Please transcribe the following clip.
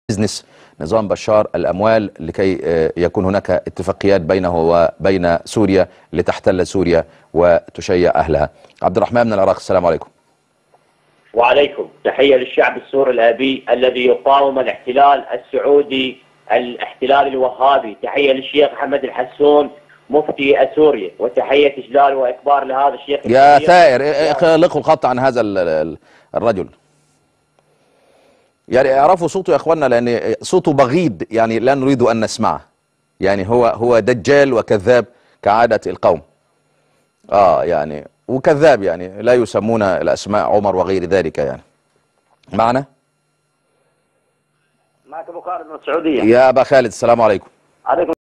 بزنس نظام بشار الأموال لكي يكون هناك اتفاقيات بينه وبين سوريا لتحتل سوريا وتشيع أهلها. عبد الرحمن من العراق، السلام عليكم. وعليكم. تحية للشعب السوري الأبي الذي يقاوم الاحتلال السعودي، الاحتلال الوهابي. تحية للشيخ حمد الحسون مفتي سوريا، وتحية إجلال وإكبار لهذا الشيخ. يا ثائر اخلقوا الخط عن هذا الرجل، يعني اعرفوا صوته يا اخوانا، لان صوته بغيض، يعني لا نريد ان نسمعه. يعني هو دجال وكذاب كعادة القوم. يعني وكذاب، يعني لا يسمون الاسماء عمر وغير ذلك. يعني معنا معك ابو خالد من السعودية. يا ابا خالد، السلام عليكم. عليكم